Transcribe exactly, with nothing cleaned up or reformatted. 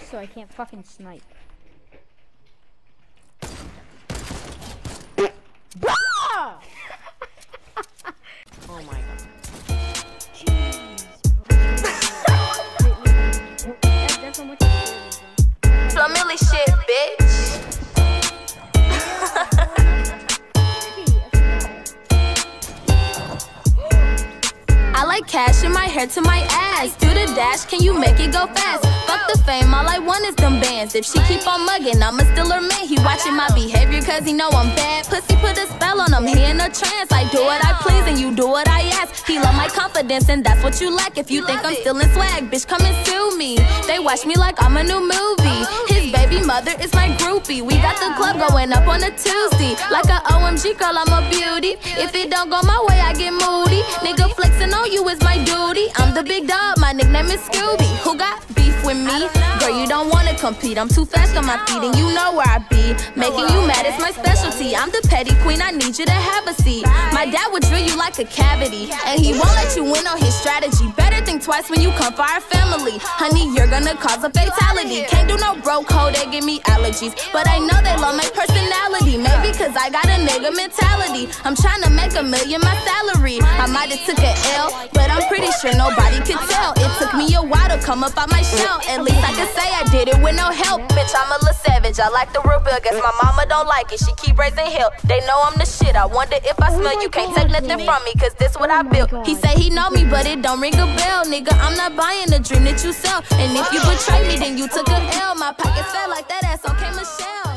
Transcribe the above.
so I can't fucking snipe. Oh my god. Jeez, bro. That's, that's how much it's bro. Flamily shit, bitch. I like cash in my hair to my ass. Do the dash, can you make it go fast? Fuck the fame, all I want is them bands. If she keep on mugging, I'ma still her man. He watching my behavior cause he know I'm bad. Pussy put a spell on him, he in a trance. I do what I please and you do what I ask. He love my confidence and that's what you lack. If you think I'm still in swag, bitch, come and sue me. They watch me like I'm a new movie. His baby mother is my groupie. We got the club going up on a Tuesday. Like a O M G girl, I'm a beauty. If it don't go my way, I get moody. Nigga flexing on you is my duty. I'm the big dog, my nickname is Scooby. Who got beef with me? Girl, you don't wanna compete. I'm too fast on my feet and you know where I be. Making you mad is my specialty. I'm the petty queen, I need you to have a seat. My dad would drill you like a cavity, and he won't let you win on his strategy. Better think twice when you come for our family. Honey, you're gonna cause a fatality. Can't do no broke hoe, they give me allergies. But I know they love my personality. Maybe cause I got a nigga mentality. I'm trying to make a million my salary. I might have took a L, but I'm pretty sure nobody could tell. It took me a while to come up out my shell. At least I could say I did it with no help. Bitch, I'm a little savage, I like the real bill. Guess my mama don't like it, she keep raising hell. They know I'm the shit, I wonder if I smell. You can't take nothing from me, cause this what I built. He say he know me, but it don't ring a bell. Nigga, I'm not buying the dream that you sell. And if you betray me, then you took a L. My pockets felt like that ass, okay, Michelle.